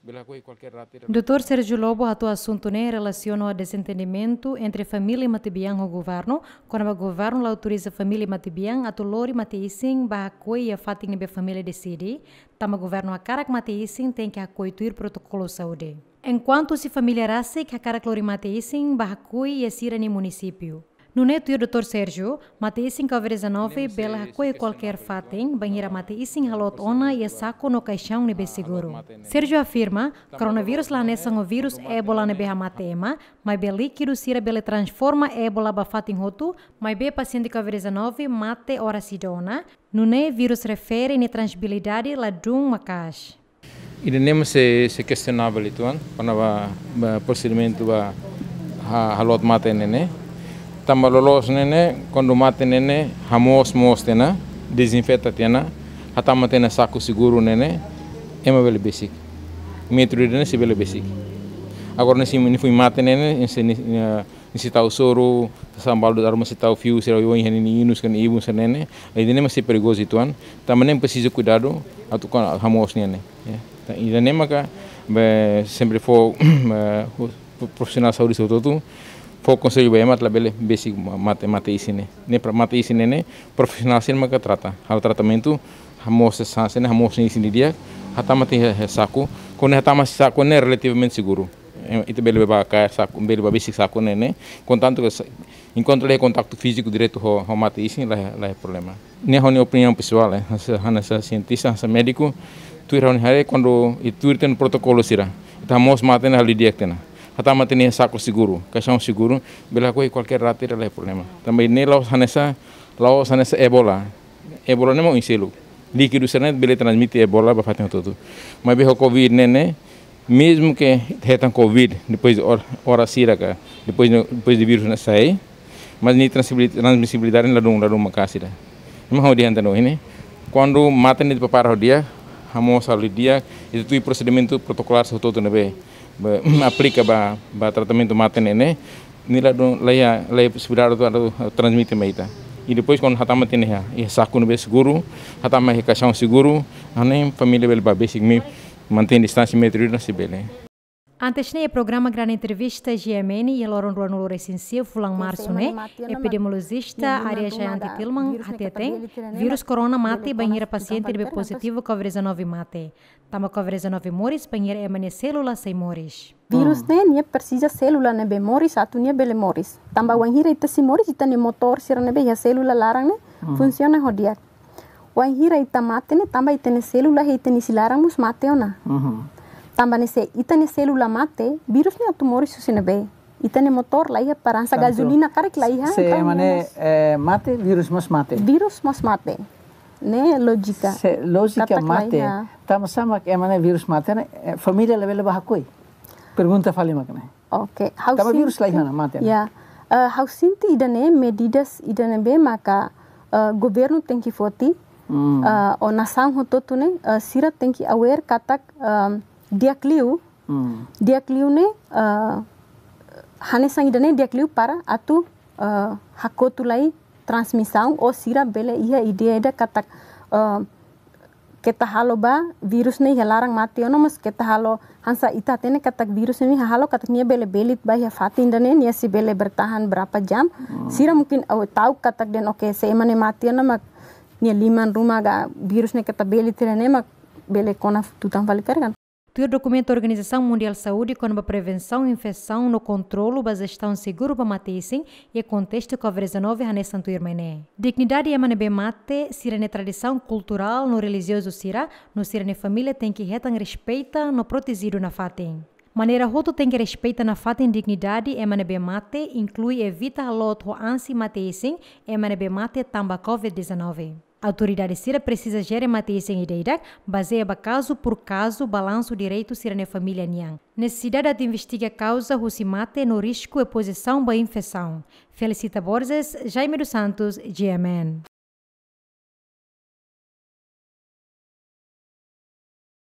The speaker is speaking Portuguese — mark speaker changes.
Speaker 1: Dr. Sérgio Lobo atua assunto né relaciona ao desentendimento entre família Matibiang e o governo, quando o governo autoriza a família Matibiang a lori Matiising ba akoi a fating nebe família decide, tama governo a carak Matiising tem que acoituir protocolo saúde. Enquanto se família rasik a carak lori Matiising ba akoi e sira ni município. No neto e o Dr. Sérgio, Matiising Covid-19 bela akoi qualquer fating, banheira Matiising halot ona e saco no caixão nebe seguro. Sérgio afirma, coronavírus lá nessa o vírus ébola nebe hamatema, mas be líquido sira bele transforma ébola ba fating hotu, mas be paciente Covid-19 mate ora sidona, no ne vírus refere ni transmissibilidade la dung macash.
Speaker 2: Ini se questionável itu kan, karena procedimento ba halot mate nene. Tambah lolos nene, quando mate nene, hamos tena, desinfeta tena, hatama tena saco seguro nene, ema bele basic. Metro nene se bele basic. Agora nesse fui mate nene, nesse tal soro, sambal do arma se tal fio, se eu ia inus kan ibu nene, aí nene masih perigoso itu kan. Tambah nem precisa cuidado, atau kan hamos nene. E nene maka sempre for profissional saúde todo. Foi conselho bem mas bele basic mate isine ne para mate isine ne profissional sen maka trata hal tratamento hamos sanse ne hamos isine dia hata mate saco quando hata mas saco ne relativamente seguro itu bele ba ka saco bele ba basic saco ne contanto que enquanto ele contato físico direto ho mate isine lá é problema ne honi opinião pessoal essa cientista essa médico tu irão hari quando itu tem protocolo sira itu hamos mate ne hali dia tena hata mate ni saco seguro, caixão seguro, bela coi qualquer rato é problema. Também nem lá sanessa ebola nem é inselo. Líquido será bele transmite ebola para fazer tudo. Mas bem o covid né, mesmo que retam covid depois hora sira depois de vírus na sai, mas nem transmissibilidade lá do macasira. Não há adianta não, né? Quando mata nem para o dia, hamos ali dia, itu tu procedimento protocolar todo nebe. Aplica ba tratamento mate nene nila do leia possibilidade do transmite meita e depois quando hatama tene ha e saco no seguro hatama caixão seguro nem família bel ba basic me mantém distância metro na sibele.
Speaker 1: Antes ne programa grande entrevista GMN e loron ruano recensia fulang março ne epidemiologista área Jayanti Tilman hateten vírus corona mate banheira paciente de positivo Covid-19 mate. Tama Covid-19 moris banheira emane célula sem moris.
Speaker 3: Vírus ne precisa célula ne be moris atu ne bele moris. Tamba banheira ita si moris ita ne motor sira ne be ya célula larang ne funciona hodia. Banheira ita mate ne tamba ita ne célula ita ni silarang mus mate ona. Tambah nesse itane célula mate vírus ne atu moris susine be itane motor lá ia para essa gasolina karek lá ia
Speaker 4: se mane mate vírus mas mate ne lógica mate tama sama que mane vírus mate ne família level bahakoi pergunta fali makne
Speaker 3: okay
Speaker 4: tama vírus lá ia mate
Speaker 3: ya how sinti idane medidas idane be maka governo tem que foti o nação hototu ne sira tem que aware katak dia kliu ne hanesang idane dia kliu para atu hakotulai transmissão ou sira bele ia ideia da katak kita halo ba virus ne halarang mati ono mas kita halo hansa ita tene katak virus ne halo katak nia bele belit ba ya fatin dane nia si bele bertahan berapa jam sira mungkin tahu katak den oke se emane mati ono mak nia liman rumah ga virus ne kata belit ne mak bele kona tutang valikar kan.
Speaker 1: O documento da Organização Mundial de Saúde com a prevenção, infecção, no controle, a gestão segura para matisem e o contexto Covid-19 nessa turmene. Dignidade é manebe mate, sira ne tradição cultural, no religioso sira, no sira ne família tem que retan respeita, no protegido na fatem. Maneira roto tem que respeita na fatem dignidade é manebe mate, inclui evita lot ho ansi matisem, é manebe mate tamba Covid-19. A autoridade sira precisa gerir matéria em ideia, baseia caso por caso, balanço direito sira na família niang. Necessidade de investigar a causa se mate no risco e posição da infecção. Felicita Borges, Jaime dos Santos, GMN.